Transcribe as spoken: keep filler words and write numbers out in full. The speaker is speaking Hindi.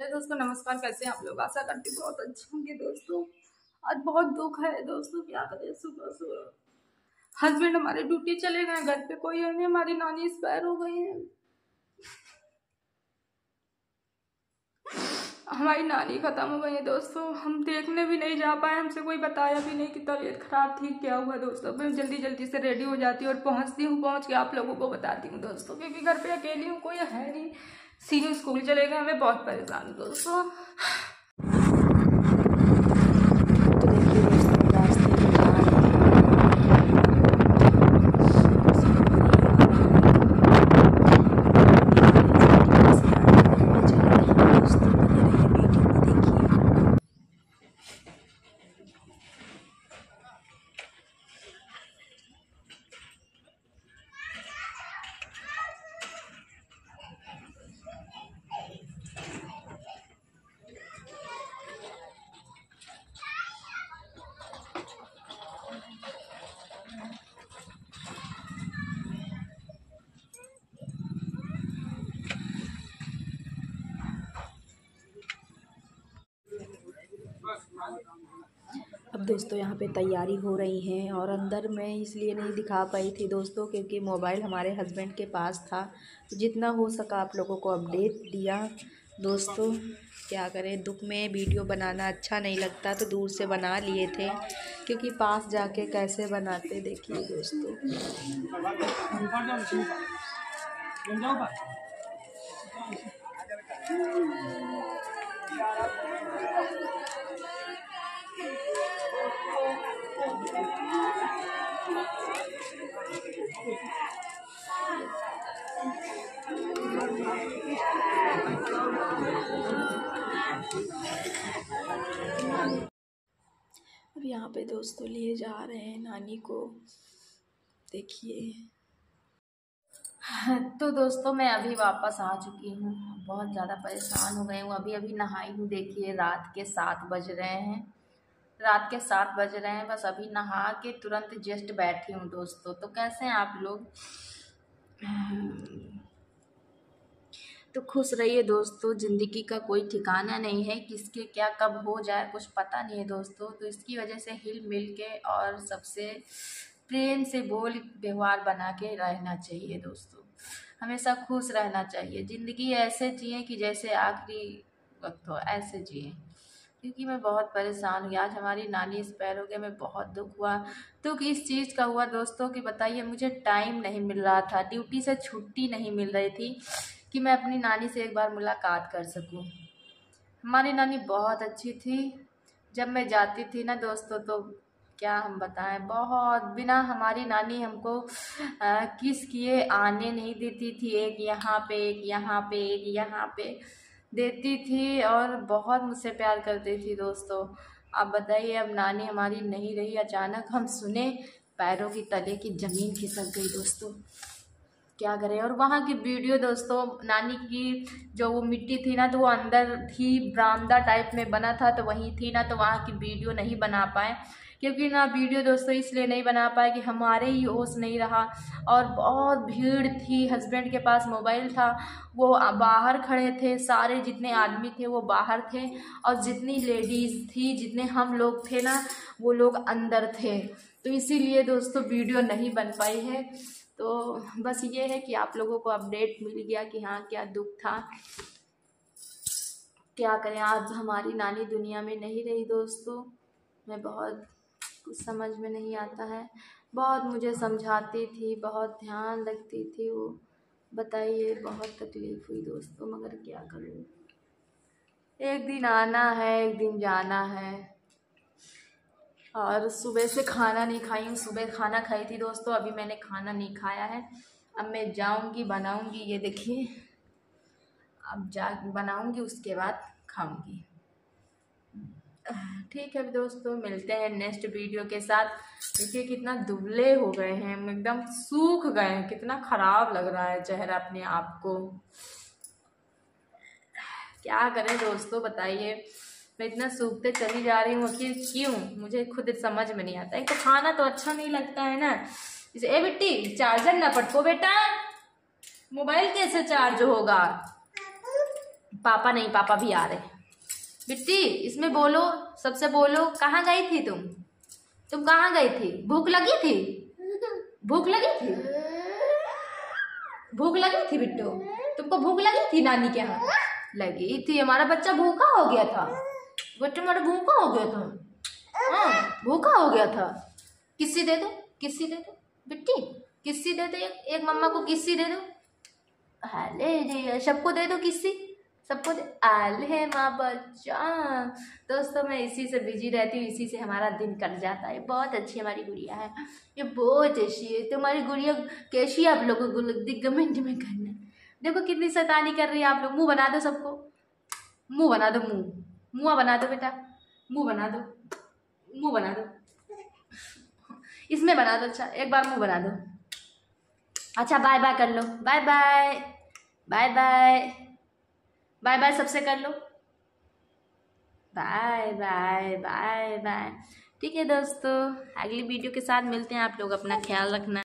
दोस्तों नमस्कार, कैसे हैं आप लोग। आशा करती हूँ बहुत अच्छे होंगे दोस्तों। आज बहुत दुख है दोस्तों, क्या करें। सुबह सुबह हस्बैंड हमारे ड्यूटी चले गए, घर पे कोई नहीं, हमारी नानी एक्सपायर हो गई है। हमारी नानी खत्म हो गई है दोस्तों, हम देखने भी नहीं जा पाए, हमसे कोई बताया भी नहीं कि तबीयत खराब थी, क्या हुआ दोस्तों। मैं जल्दी जल्दी से रेडी हो जाती हूँ और पहुँचती हूँ, पहुँच के आप लोगों को बताती हूँ दोस्तों, क्योंकि घर पे अकेली हूँ, कोई है नहीं। सीनू स्कूल चले गए, हमें बहुत परेशान हूँ दोस्तों। अब दोस्तों यहाँ पे तैयारी हो रही है और अंदर मैं इसलिए नहीं दिखा पाई थी दोस्तों क्योंकि मोबाइल हमारे हस्बैंड के पास था। तो जितना हो सका आप लोगों को अपडेट दिया दोस्तों। क्या करें, दुख में वीडियो बनाना अच्छा नहीं लगता तो दूर से बना लिए थे, क्योंकि पास जाके कैसे बनाते देखिए दोस्तों। अब यहाँ पे दोस्तों लिए जा रहे हैं नानी को, देखिए। तो दोस्तों मैं अभी वापस आ चुकी हूँ, बहुत ज़्यादा परेशान हो गई हूँ। अभी अभी नहाई हूँ, देखिए रात के सात बज रहे हैं, रात के सात बज रहे हैं। बस अभी नहा के तुरंत जस्ट बैठी हूँ दोस्तों। तो कैसे हैं आप लोग? तो खुश रहिए दोस्तों, ज़िंदगी का कोई ठिकाना नहीं है, किसके क्या कब हो जाए कुछ पता नहीं है दोस्तों। तो इसकी वजह से हिल मिल के और सबसे प्रेम से बोल व्यवहार बना के रहना चाहिए दोस्तों। हमेशा खुश रहना चाहिए, ज़िंदगी ऐसे जिए कि जैसे आखिरी वक्त हो, ऐसे जिए। क्योंकि मैं बहुत परेशान हुई, आज हमारी नानी एक्सपायर हो गई, मैं बहुत दुख हुआ। दुख इस चीज़ का हुआ दोस्तों कि बताइए, मुझे टाइम नहीं मिल रहा था, ड्यूटी से छुट्टी नहीं मिल रही थी कि मैं अपनी नानी से एक बार मुलाकात कर सकूं। हमारी नानी बहुत अच्छी थी, जब मैं जाती थी ना दोस्तों तो क्या हम बताएं, बहुत बिना हमारी नानी हमको आ, किस किए आने नहीं देती थी। एक यहाँ पे एक यहाँ पे एक यहाँ पे देती थी और बहुत मुझसे प्यार करती थी दोस्तों। अब बताइए, अब नानी हमारी नहीं रही, अचानक हम सुने पैरों की तले की ज़मीन खिसक गई दोस्तों। क्या करें। और वहाँ की वीडियो दोस्तों, नानी की जो वो मिट्टी थी ना, तो वो अंदर थी, बरामदा टाइप में बना था तो वहीं थी ना, तो वहाँ की वीडियो नहीं बना पाए। क्योंकि ना वीडियो दोस्तों इसलिए नहीं बना पाए कि हमारे ही होश नहीं रहा और बहुत भीड़ थी। हस्बैंड के पास मोबाइल था, वो बाहर खड़े थे, सारे जितने आदमी थे वो बाहर थे और जितनी लेडीज़ थी, जितने हम लोग थे ना, वो लोग अंदर थे। तो इसीलिए दोस्तों वीडियो नहीं बन पाई है। तो बस ये है कि आप लोगों को अपडेट मिल गया कि हाँ क्या दुख था। क्या करें, आज हमारी नानी दुनिया में नहीं रही दोस्तों। मैं बहुत कुछ समझ में नहीं आता है, बहुत मुझे समझाती थी, बहुत ध्यान रखती थी वो। बताइए, बहुत तकलीफ़ हुई दोस्तों, मगर क्या करूँ। एक दिन आना है, एक दिन जाना है। और सुबह से खाना नहीं खाई हूँ, सुबह खाना खाई थी दोस्तों, अभी मैंने खाना नहीं खाया है। अब मैं जाऊँगी बनाऊँगी, ये देखिए, अब जा बनाऊँगी, उसके बाद खाऊँगी। ठीक है दोस्तों, मिलते हैं नेक्स्ट वीडियो के साथ। देखिए कितना दुबले हो गए हैं, एकदम सूख गए हैं, कितना ख़राब लग रहा है चेहरा अपने आप को। क्या करें दोस्तों, बताइए। मैं इतना सूखते चली जा रही हूँ, आखिर क्यों, मुझे खुद समझ में नहीं आता। एक तो खाना तो अच्छा नहीं लगता है ना। इसे ए बेटी, चार्जर ना पटको बेटा, मोबाइल कैसे चार्ज होगा। पापा नहीं, पापा भी आ रहे। बिट्टी इसमें बोलो, सबसे बोलो, कहाँ गई थी तुम? तुम कहाँ गई थी? भूख लगी थी? भूख लगी थी? भूख लगी थी बिट्टू? तुमको भूख लगी थी नानी के यहाँ? लगी थी। हमारा बच्चा भूखा हो गया था। बच्चा हमारा भूखा हो गया था। हाँ भूखा हो गया था। किस्सी दे दो, किस्सी दे दो बिट्टी, किस्सी दे दो, एक, एक मम्मा को किस्सी दे दो। अले रे सबको दे दो किस्सी, सबको दे। आले माँ बच्चा। दोस्तों मैं इसी से बिजी रहती हूँ, इसी से हमारा दिन कट जाता है। बहुत अच्छी हमारी गुड़िया है, ये बहुत अच्छी है। तुम्हारी गुड़िया कैसी है आप लोगों को लगती? कमेंट में करना। देखो कितनी शैतानी कर रही है आप लोग। मुंह बना दो सबको, मुंह बना दो, मुंह मुँह बना दो बेटा, मुंह बना दो, मुंह बना दो, इसमें बना दो। अच्छा एक बार मुंह बना दो। अच्छा बाय बाय कर लो, bye bye, bye bye, bye bye सबसे कर लो, बाय बाय बाय बाय। ठीक है दोस्तों, अगली वीडियो के साथ मिलते हैं। आप लोग अपना ख्याल रखना।